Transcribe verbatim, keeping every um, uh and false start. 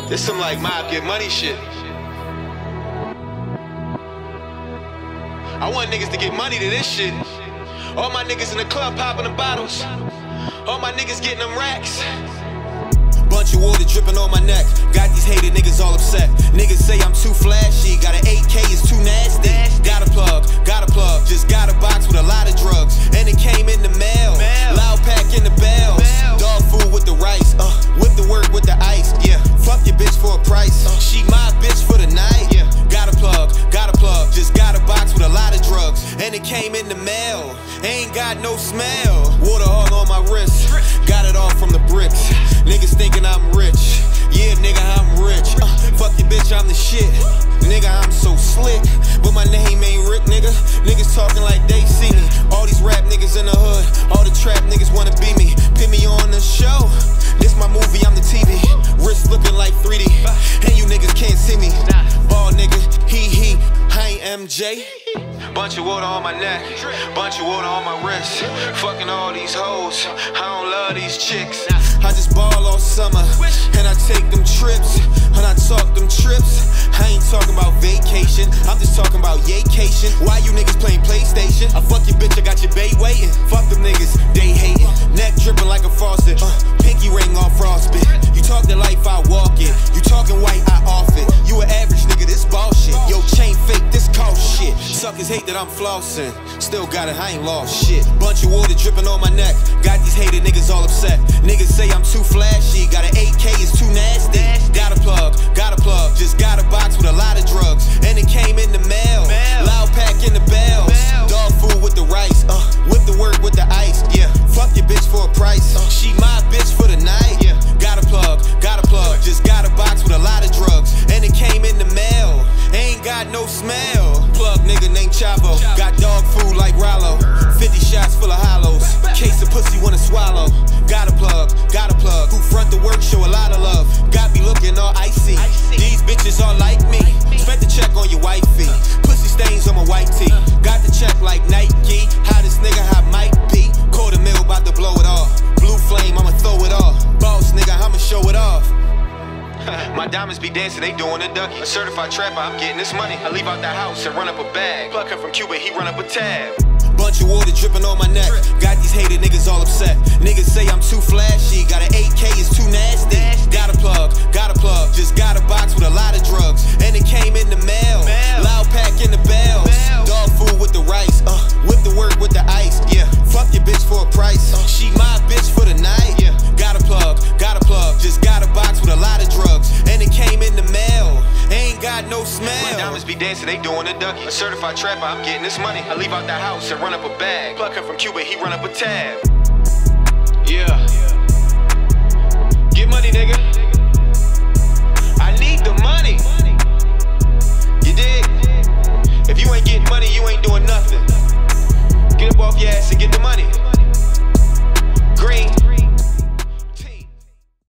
This some like mob get money shit. I want niggas to get money to this shit. All my niggas in the club popping the bottles. All my niggas getting them racks. Bunch of water dripping on my neck. Got these hated niggas all upset. Niggas say I'm too flashy. Got an A K, it's too nasty. Got a plug, got a plug. Just got a box with a lot of drugs. And it came in the mail. Loud pack in the bells. Dog food with the rice. Uh, whip the work with the ice. Yeah. Fuck your bitch for a price. Uh, she my bitch for the night. Yeah. Got a plug, got a plug. Just got a box with a lot of drugs. And it came in the mail. Ain't got no smell. Water all on my wrist. Got it all from the bricks. Niggas thinking I'm rich. Yeah, nigga, I'm rich. Uh, fuck your bitch, I'm the shit. Nigga, I'm so slick. But my name ain't Rick, nigga. Niggas talking like they see me. All these rap niggas in the hood. All the trap niggas wanna be me. Put me on the show. This my movie, I'm the T V. Wrist looking like three D. And you niggas can't see me. Ball nigga, he he. I ain't M J. Bunch of water on my neck, bunch of water on my wrist. Fucking all these hoes, I don't love these chicks. I just ball all summer, and I take them trips, and I talk them trips. I ain't talking about vacation, I'm just talking about yaycation. Why you niggas playing PlayStation? I fuck your bitch, I got your bae waiting. Fuck them niggas, they hating. Neck dripping like a faucet, uh, pinky ring all frostbit. You talk the life, I walk it. You talking white, I off it. You an average nigga, this bullshit. Yo, chain fake, this cost shit. Suckers hate that I'm flossing, still got it, I ain't lost shit. Bunch of water dripping on my neck. Got these hated niggas all upset. Niggas say I'm too flashy. Got an A K, it's too nasty. Got a plug, got a plug. Just got a box with a lot of drugs. And it came in the mail. Loud pack in the bells. Dog food with the rice. Uh, whip the work with the ice. Yeah. Fuck your bitch for a price. Uh, she my bitch for the night. Yeah. Got a plug, got a plug. Just got a box with a lot of drugs. And it came in the mail. Ain't got no smell. Plug nigga named Chavo. Got dog food like Rollo. fifty shots full of hollows. Case of pussy wanna swallow. Got a plug, got a plug. Who front the work show a lot of love. Got me looking all icy. These bitches all like me. Spent the check on your wifey. Pussy stains on my white tee. Got the check like Nike. How this nigga how might be. Quarter mil about to blow it off. Blue flame, I'ma throw it off. Boss nigga, I'ma show it off. My diamonds be dancing, they doing a ducky. A certified trapper, I'm getting this money. I leave out the house and run up a bag. Plug him from Cuba, he run up a tab. Bunch of water dripping on my neck. Got these hated niggas all upset. Niggas say I'm too flashy. Got an A K, it's too nasty. Got a plug, got a plug. Just got a box with a lot of drugs. And it came in the mail. Loud pack in the bells. Dog food with the rice. Uh, whip the work with the ice. Yeah. Fuck your bitch for a price. Uh, she my bitch for the night. Yeah. Got a plug, got a plug. Just got a box with a lot of drugs. And it came in the mail. Ain't got no smell. My diamonds be dancing, they doing a ducky. A certified trapper, I'm getting this money. I leave out the house and run up a bag. Plug him from Cuba, he run up a tab. Yeah. Get money, nigga.